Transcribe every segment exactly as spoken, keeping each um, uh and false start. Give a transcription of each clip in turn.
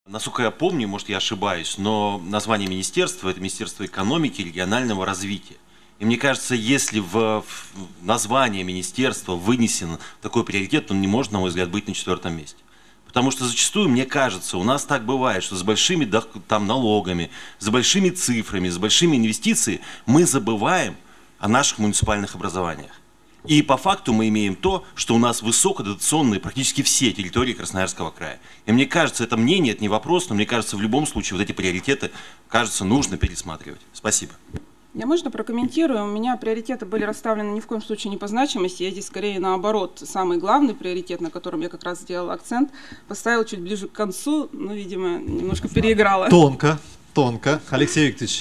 Насколько я помню, может, я ошибаюсь, но название министерства – это Министерство экономики и регионального развития. И мне кажется, если в название министерства вынесен такой приоритет, то он не может, на мой взгляд, быть на четвертом месте. Потому что зачастую, мне кажется, у нас так бывает, что с большими там налогами, с большими цифрами, с большими инвестициями мы забываем о наших муниципальных образованиях. И по факту мы имеем то, что у нас высокодотационные практически все территории Красноярского края. И мне кажется, это мнение, это не вопрос, но мне кажется, в любом случае вот эти приоритеты, кажется, нужно пересматривать. Спасибо. Я, можно, прокомментирую? У меня приоритеты были расставлены ни в коем случае не по значимости. Я здесь скорее наоборот, самый главный приоритет, на котором я как раз сделала акцент, поставила чуть ближе к концу, но, видимо, немножко переиграла. Тонко, тонко. Алексей Викторович.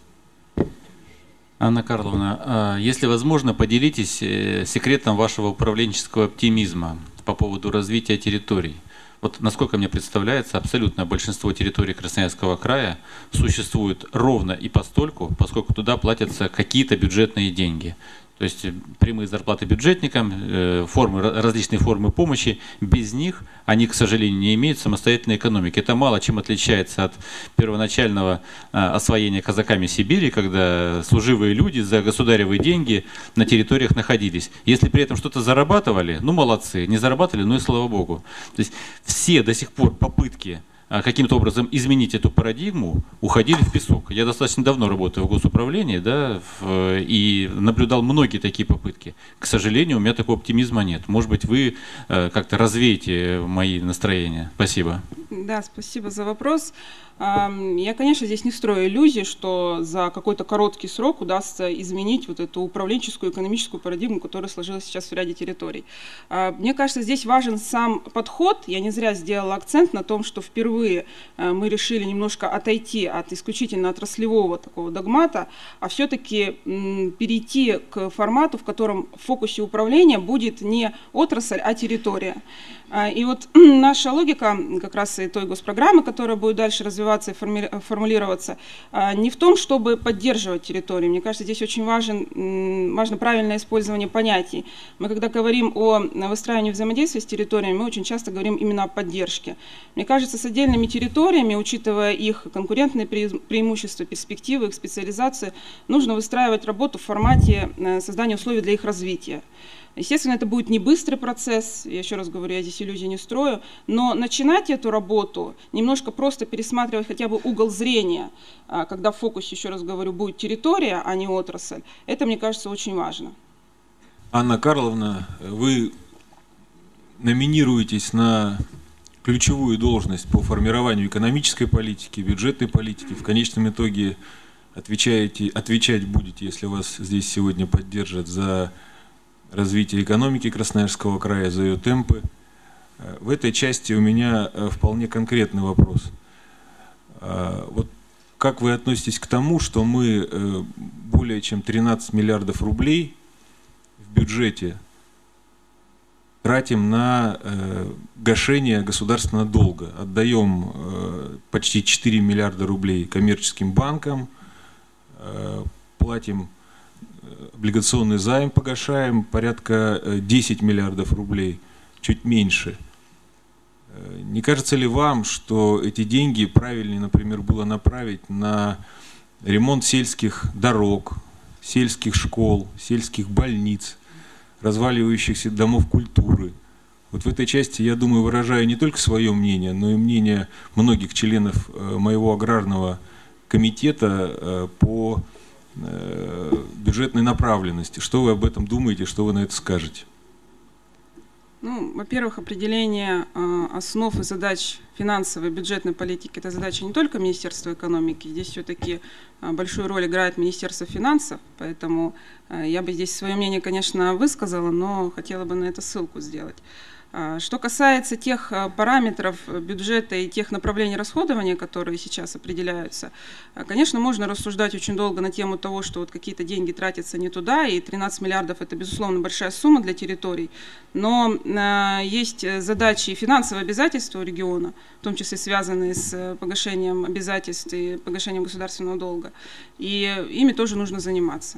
Анна Карловна, если возможно, поделитесь секретом вашего управленческого оптимизма по поводу развития территорий. Вот, насколько мне представляется, абсолютное большинство территорий Красноярского края существует ровно и постольку, поскольку туда платятся какие-то бюджетные деньги. То есть прямые зарплаты бюджетникам, формы, различные формы помощи, без них они, к сожалению, не имеют самостоятельной экономики. Это мало чем отличается от первоначального освоения казаками Сибири, когда служивые люди за государевые деньги на территориях находились. Если при этом что-то зарабатывали, ну молодцы, не зарабатывали, ну и слава богу. То есть все до сих пор попытки каким-то образом изменить эту парадигму уходили в песок. Я достаточно давно работаю в госуправлении, да, в, и наблюдал многие такие попытки. К сожалению, у меня такого оптимизма нет. Может быть, вы э, как-то развеете мои настроения. Спасибо. Да, спасибо за вопрос. Я, конечно, здесь не строю иллюзий, что за какой-то короткий срок удастся изменить вот эту управленческую экономическую парадигму, которая сложилась сейчас в ряде территорий. Мне кажется, здесь важен сам подход. Я не зря сделала акцент на том, что впервые мы решили немножко отойти от исключительно отраслевого такого догмата, а все-таки перейти к формату, в котором в фокусе управления будет не отрасль, а территория. И вот наша логика как раз и той госпрограммы, которая будет дальше развиваться и формулироваться, не в том, чтобы поддерживать территорию. Мне кажется, здесь очень важен, важно правильное использование понятий. Мы, когда говорим о выстраивании взаимодействия с территориями, мы очень часто говорим именно о поддержке. Мне кажется, с отдельными территориями, учитывая их конкурентные преимущества, перспективы, их специализацию, нужно выстраивать работу в формате создания условий для их развития. Естественно, это будет не быстрый процесс, я еще раз говорю, я здесь иллюзий не строю, но начинать эту работу, немножко просто пересматривать хотя бы угол зрения, когда в фокусе, еще раз говорю, будет территория, а не отрасль, это, мне кажется, очень важно. Анна Карловна, вы номинируетесь на ключевую должность по формированию экономической политики, бюджетной политики, в конечном итоге отвечаете, отвечать будете, если вас здесь сегодня поддержат, за развитие экономики Красноярского края, за ее темпы. В этой части у меня вполне конкретный вопрос. Вот как вы относитесь к тому, что мы более чем тринадцать миллиардов рублей в бюджете тратим на гашение государственного долга, отдаем почти четыре миллиарда рублей коммерческим банкам, платим облигационный займ, погашаем порядка десяти миллиардов рублей, чуть меньше. Не кажется ли вам, что эти деньги правильнее, например, было направить на ремонт сельских дорог, сельских школ, сельских больниц, разваливающихся домов культуры? Вот в этой части, я думаю, выражаю не только свое мнение, но и мнение многих членов моего аграрного комитета по бюджетной направленности. Что вы об этом думаете, что вы на это скажете? Ну, во-первых, определение э, основ и задач финансовой и бюджетной политики – это задача не только Министерства экономики. Здесь все-таки э, большую роль играет Министерство финансов, поэтому э, я бы здесь свое мнение, конечно, высказала, но хотела бы на это ссылку сделать. Что касается тех параметров бюджета и тех направлений расходования, которые сейчас определяются, конечно, можно рассуждать очень долго на тему того, что вот какие-то деньги тратятся не туда, и тринадцать миллиардов – это, безусловно, большая сумма для территорий, но есть задачи и финансовые обязательства у региона, в том числе связанные с погашением обязательств и погашением государственного долга, и ими тоже нужно заниматься.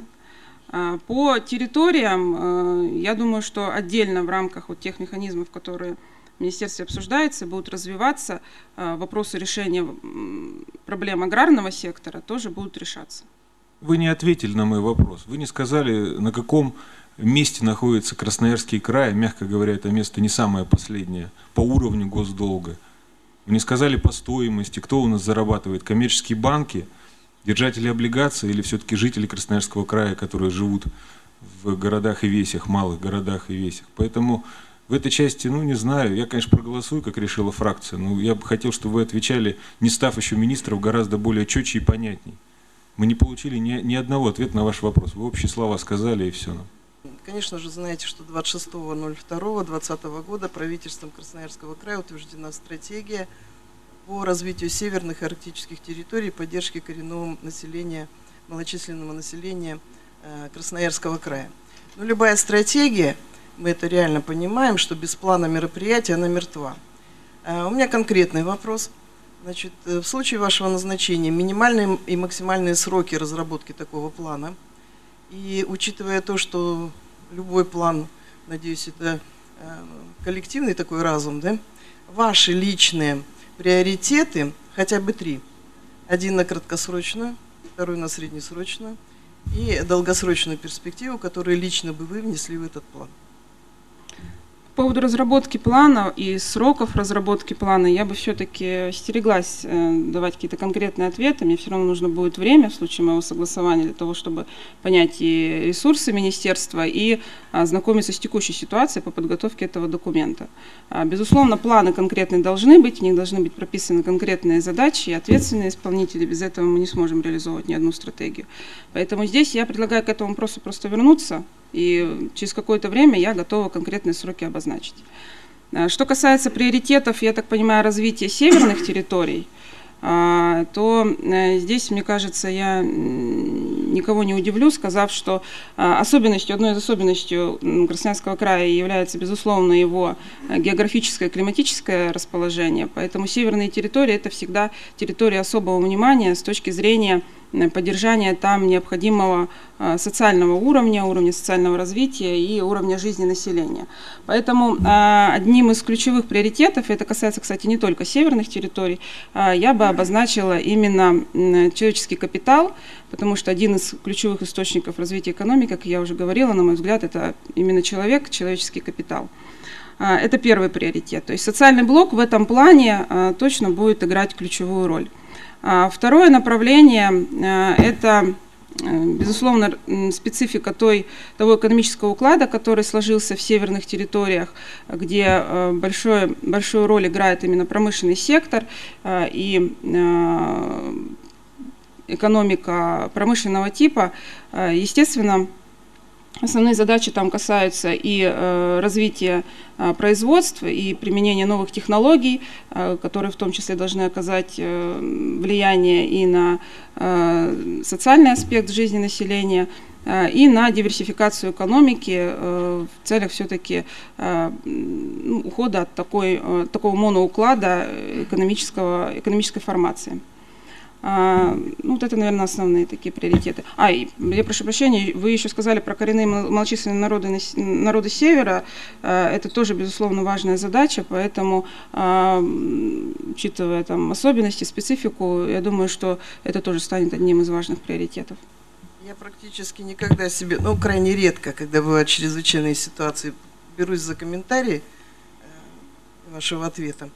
По территориям, я думаю, что отдельно в рамках вот тех механизмов, которые в министерстве обсуждается, будут развиваться, вопросы решения проблем аграрного сектора тоже будут решаться. Вы не ответили на мой вопрос. Вы не сказали, на каком месте находится Красноярский край. Мягко говоря, это место не самое последнее по уровню госдолга. Вы не сказали по стоимости, кто у нас зарабатывает. Коммерческие банки, держатели облигаций или все-таки жители Красноярского края, которые живут в городах и весях, малых городах и весях. Поэтому в этой части, ну не знаю, я, конечно, проголосую, как решила фракция, но я бы хотел, чтобы вы отвечали, не став еще министром, гораздо более четче и понятней. Мы не получили ни, ни одного ответа на ваш вопрос. Вы общие слова сказали и все. Конечно же, знаете, что двадцать шестого ноль второго двадцатого года правительством Красноярского края утверждена стратегия по развитию северных и арктических территорий, поддержке коренного населения, малочисленного населения э, Красноярского края. Но любая стратегия, мы это реально понимаем, что без плана мероприятия она мертва. Э, у меня конкретный вопрос. Значит, в случае вашего назначения минимальные и максимальные сроки разработки такого плана, и учитывая то, что любой план, надеюсь, это коллективный такой разум, да, ваши личные приоритеты, хотя бы три. Один на краткосрочную, второй на среднесрочную и долгосрочную перспективу, которые лично бы вы внесли в этот план. По поводу разработки плана и сроков разработки плана я бы все-таки стереглась давать какие-то конкретные ответы. Мне все равно нужно будет время в случае моего согласования для того, чтобы понять и ресурсы министерства, и ознакомиться с текущей ситуацией по подготовке этого документа. Безусловно, планы конкретные должны быть, в них должны быть прописаны конкретные задачи и ответственные исполнители. Без этого мы не сможем реализовывать ни одну стратегию. Поэтому здесь я предлагаю к этому вопросу просто вернуться, и через какое-то время я готова конкретные сроки обозначить. Что касается приоритетов, я так понимаю, развития северных территорий, то здесь, мне кажется, я никого не удивлю, сказав, что особенностью, одной из особенностей Красноярского края является, безусловно, его географическое и климатическое расположение. Поэтому северные территории – это всегда территории особого внимания с точки зрения поддержания там необходимого социального уровня, уровня социального развития и уровня жизни населения. Поэтому одним из ключевых приоритетов, это касается, кстати, не только северных территорий, я бы обозначила именно человеческий капитал, потому что один из ключевых источников развития экономики, как я уже говорила, на мой взгляд, это именно человек, человеческий капитал. Это первый приоритет. То есть социальный блок в этом плане точно будет играть ключевую роль. Второе направление – это, безусловно, специфика той, того экономического уклада, который сложился в северных территориях, где большое, большую роль играет именно промышленный сектор и экономика промышленного типа. Естественно, основные задачи там касаются и э, развития э, производства, и применения новых технологий, э, которые в том числе должны оказать э, влияние и на э, социальный аспект жизни населения, э, и на диверсификацию экономики э, в целях все-таки э, ну, ухода от такой, э, такого моноуклада экономического, экономической формации. А, ну, вот это, наверное, основные такие приоритеты. А, и, я прошу прощения, вы еще сказали про коренные малочисленные народы, народы Севера. А, это тоже, безусловно, важная задача, поэтому, а, учитывая там особенности, специфику, я думаю, что это тоже станет одним из важных приоритетов. Я практически никогда себе, ну, крайне редко, когда бывают чрезвычайные ситуации, берусь за комментарии э, вашего ответа.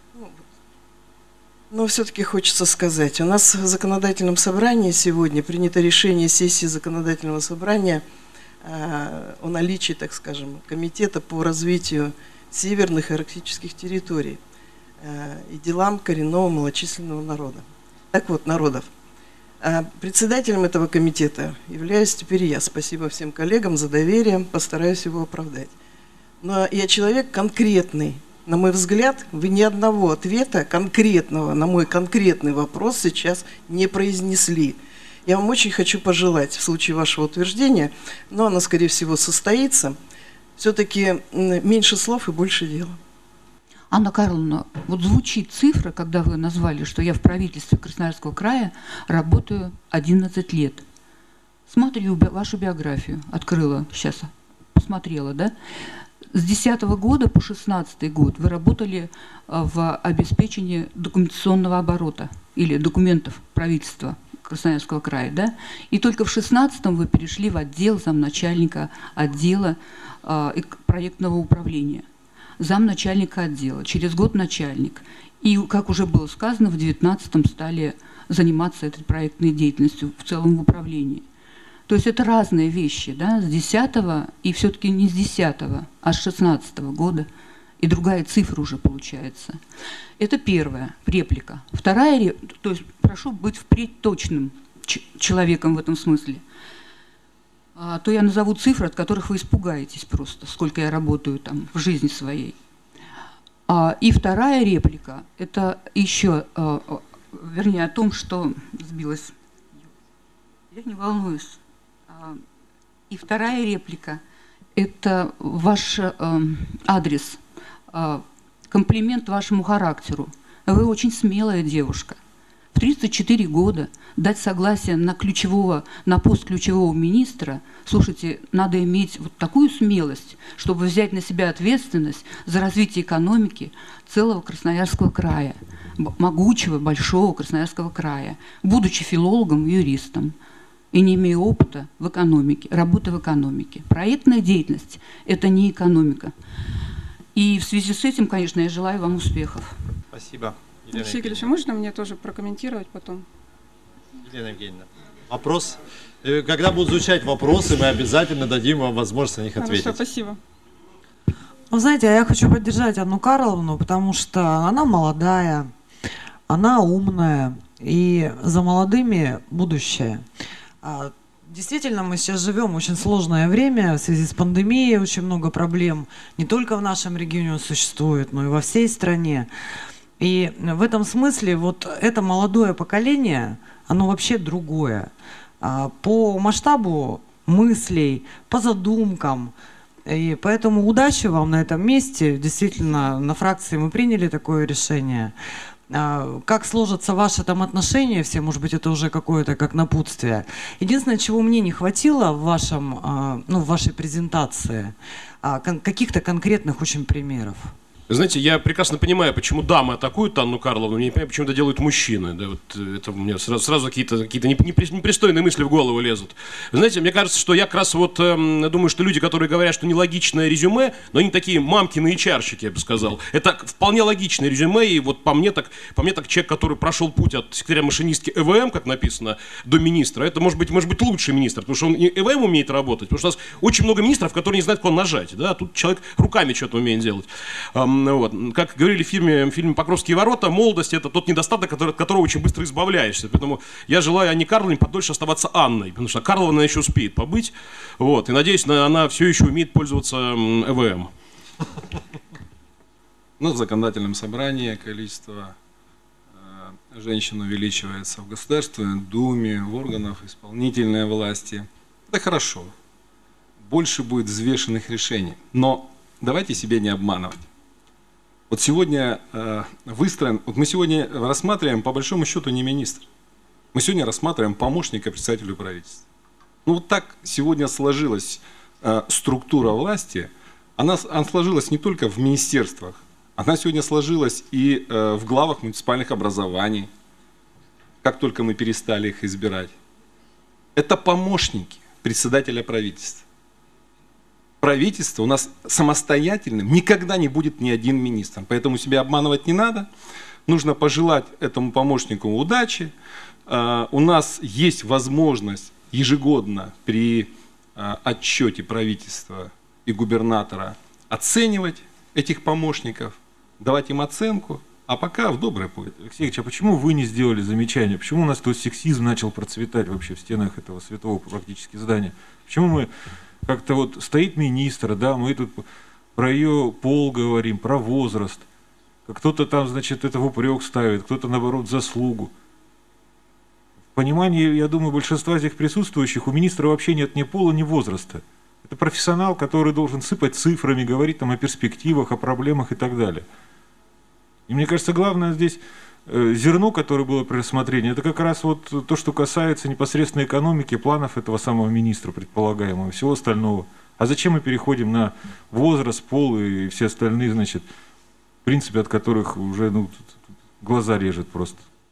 Но все-таки хочется сказать, у нас в законодательном собрании сегодня принято решение сессии законодательного собрания э, о наличии, так скажем, комитета по развитию северных и арктических территорий э, и делам коренного малочисленного народа. Так вот, народов. А председателем этого комитета являюсь теперь я. Спасибо всем коллегам за доверие, постараюсь его оправдать. Но я человек конкретный. На мой взгляд, вы ни одного ответа конкретного на мой конкретный вопрос сейчас не произнесли. Я вам очень хочу пожелать в случае вашего утверждения, но оно, скорее всего, состоится, все-таки меньше слов и больше дела. Анна Карловна, вот звучит цифра, когда вы назвали, что я в правительстве Красноярского края работаю одиннадцать лет. Смотрю вашу биографию, открыла, сейчас посмотрела, да? С две тысячи десятого года по две тысячи шестнадцатый год вы работали в обеспечении документационного оборота или документов правительства Красноярского края, да? И только в две тысячи шестнадцатом вы перешли в отдел замначальника отдела э, проектного управления, замначальника отдела, через год начальник. И, как уже было сказано, в две тысячи девятнадцатом стали заниматься этой проектной деятельностью в целом в управлении. То есть это разные вещи, да, с десятого и все-таки не с десятого, а с шестнадцатого года. И другая цифра уже получается. Это первая реплика. Вторая, то есть прошу быть впредь точным человеком в этом смысле. А то я назову цифры, от которых вы испугаетесь просто, сколько я работаю там в жизни своей. А, и вторая реплика, это еще, а, вернее, о том, что сбилась. Я не волнуюсь. И вторая реплика – это ваш э, адрес, э, комплимент вашему характеру. Вы очень смелая девушка. В тридцать четыре года дать согласие на, ключевого, на пост ключевого министра, слушайте, надо иметь вот такую смелость, чтобы взять на себя ответственность за развитие экономики целого Красноярского края, могучего, большого Красноярского края, будучи филологом и юристом. И не имея опыта в экономике, работы в экономике. Проектная деятельность – это не экономика. И в связи с этим, конечно, я желаю вам успехов. Спасибо. Алексей Игоревич, можно мне тоже прокомментировать потом? Елена Евгеньевна, вопрос. Когда будут звучать вопросы, мы обязательно дадим вам возможность на них ответить. Хорошо, спасибо. Вы знаете, я хочу поддержать Анну Карловну, потому что она молодая, она умная, и за молодыми будущее. Действительно, мы сейчас живем в очень сложное время в связи с пандемией, очень много проблем. Не только в нашем регионе существует, но и во всей стране. И в этом смысле вот это молодое поколение, оно вообще другое. По масштабу мыслей, по задумкам. И поэтому удачи вам на этом месте. Действительно, на фракции мы приняли такое решение. Как сложатся ваши там отношения все, может быть, это уже какое-то как напутствие. Единственное, чего мне не хватило в, вашем, ну, в вашей презентации, каких-то конкретных очень примеров. Знаете, я прекрасно понимаю, почему дамы атакуют Анну Карловну, я не понимаю, почему это делают мужчины. Да, вот это у меня сразу, сразу какие-то какие непристойные мысли в голову лезут. Знаете, мне кажется, что я как раз вот э, думаю, что люди, которые говорят, что нелогичное резюме, но они такие мамкины и чарщики, я бы сказал. Это вполне логичное резюме, и вот по мне так, по мне так человек, который прошел путь от секретаря машинистки Э В М, как написано, до министра, это может быть, может быть лучший министр, потому что он и Э В М умеет работать, потому что у нас очень много министров, которые не знают, куда нажать, да, а тут человек руками что-то умеет делать. Вот. Как говорили в фильме, в фильме «Покровские ворота», молодость – это тот недостаток, который, от которого очень быстро избавляешься. Поэтому я желаю Анне Карловне подольше оставаться Анной, потому что Карловна еще успеет побыть. Вот. И надеюсь, она все еще умеет пользоваться Э В М. Ну, в законодательном собрании количество э, женщин увеличивается в Государственной Думе, в органах исполнительной власти. Это хорошо. Больше будет взвешенных решений. Но давайте себя не обманывать. Вот сегодня э, выстроен, вот мы сегодня рассматриваем по большому счету не министр. Мы сегодня рассматриваем помощника председателя правительства. Ну вот так сегодня сложилась э, структура власти. Она, она сложилась не только в министерствах, она сегодня сложилась и э, в главах муниципальных образований, как только мы перестали их избирать. Это помощники председателя правительства. Правительство у нас самостоятельным никогда не будет ни один министр. Поэтому себя обманывать не надо. Нужно пожелать этому помощнику удачи. Uh, у нас есть возможность ежегодно при uh, отчете правительства и губернатора оценивать этих помощников, давать им оценку, а пока в добрый путь. Алексей Ильич, а почему вы не сделали замечание? Почему у нас тут сексизм начал процветать вообще в стенах этого святого практически здания? Почему мы как-то вот стоит министр, да, мы тут про ее пол говорим, про возраст. Кто-то там, значит, это в упрек ставит, кто-то, наоборот, заслугу. В понимании, я думаю, большинства здесь присутствующих, у министра вообще нет ни пола, ни возраста. Это профессионал, который должен сыпать цифрами, говорить там о перспективах, о проблемах и так далее. И мне кажется, главное здесь э, зерно, которое было при рассмотрении, это как раз вот то, что касается непосредственно экономики, планов этого самого министра предполагаемого, всего остального. А зачем мы переходим на возраст, пол и все остальные, значит, принципы, от которых уже ну, глаза режет просто?